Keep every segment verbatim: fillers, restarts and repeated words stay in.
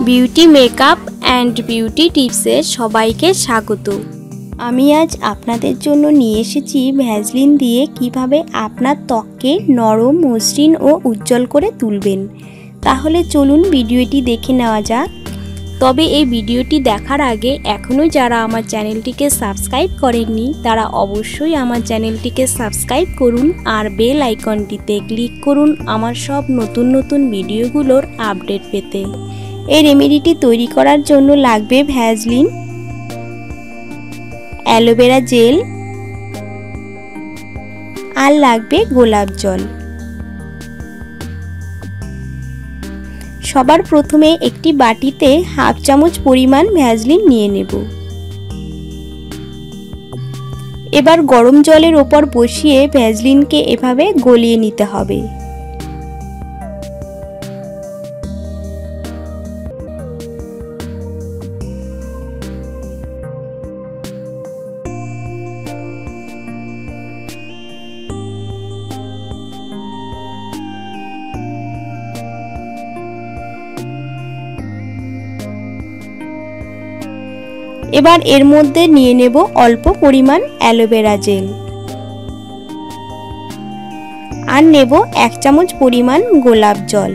Beauty makeup and beauty টিপসে সবাইকে স্বাগত। আমি আজ আপনাদের জন্য নিয়ে এসেছি ভ্যাসলিন দিয়ে কিভাবে আপনার ত্বককে নরম, মসৃণ ও উজ্জ্বল করে তুলবেন। তাহলে চলুন ভিডিওটি দেখে নেওয়া যাক। তবে এই ভিডিওটি দেখার আগে এখনও যারা আমার চ্যানেলটিকে সাবস্ক্রাইব করেননি তারা অবশ্যই আমার চ্যানেলটিকে সাবস্ক্রাইব করুন আর বেল আইকনটিতে ক্লিক করুন আমার সব নতুন নতুন ভিডিওগুলোর আপডেট পেতে। এই রেমেডিটি তৈরি করার জন্য লাগবে ভ্যাসলিন, অ্যালোভেরা জেল আর লাগবে গোলাপ জল। সবার প্রথমে একটি বাটিতে হাফ চামচ পরিমাণ ভ্যাসলিন নিয়ে নেব। এবার গরম জলের ওপর বসিয়ে ভ্যাসলিনকে এভাবে গলিয়ে নিতে হবে। এবার এর মধ্যে নিয়ে নেব অল্প পরিমাণ অ্যালোভেরা জেল আর নেব এক চামচ পরিমাণ গোলাপ জল।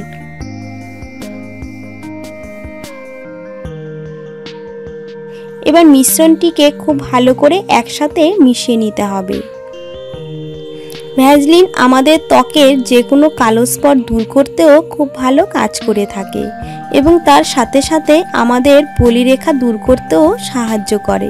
এবার মিশ্রণটিকে খুব ভালো করে একসাথে মিশিয়ে নিতে হবে। ভ্যাসলিন আমাদের ত্বকের যে কোনো কালো স্পট দূর করতেও খুব ভালো কাজ করে থাকে এবং তার সাথে সাথে আমাদের বলিরেখা দূর করতেও সাহায্য করে।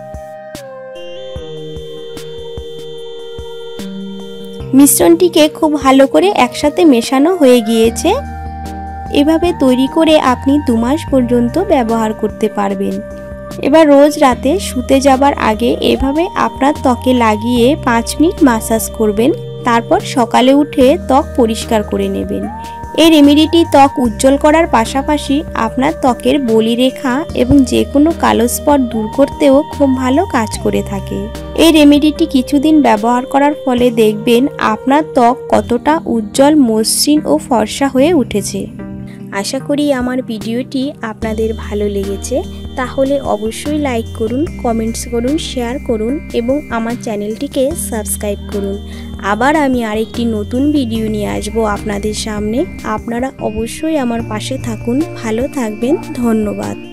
মিশ্রণটিকে খুব ভালো করে একসাথে মেশানো হয়ে গিয়েছে। এভাবে তৈরি করে আপনি দু মাস পর্যন্ত ব্যবহার করতে পারবেন। এবার রোজ রাতে শুতে যাবার আগে এভাবে আপনার ত্বকে লাগিয়ে পাঁচ মিনিট মাসাজ করবেন, তারপর সকালে উঠে ত্বক পরিষ্কার করে নেবেন। এই রেমেডিটি ত্বক উজ্জ্বল করার পাশাপাশি আপনার ত্বকের বলিরেখা এবং যে কোনো কালো স্পট দূর করতেও খুব ভালো কাজ করে থাকে। এই রেমেডিটি কিছুদিন ব্যবহার করার ফলে দেখবেন আপনার ত্বক কতটা উজ্জ্বল, মসৃণ ও ফর্সা হয়ে উঠেছে। আশা করি আমার ভিডিওটি আপনাদের ভালো লেগেছে। তাহলে অবশ্যই লাইক করুন, কমেন্টস করুন, শেয়ার করুন এবং আমার চ্যানেলটিকে সাবস্ক্রাইব করুন। আবার আমি আরেকটি নতুন ভিডিও নিয়ে আসবো আপনাদের সামনে। আপনারা অবশ্যই আমার পাশে থাকুন। ভালো থাকবেন। ধন্যবাদ।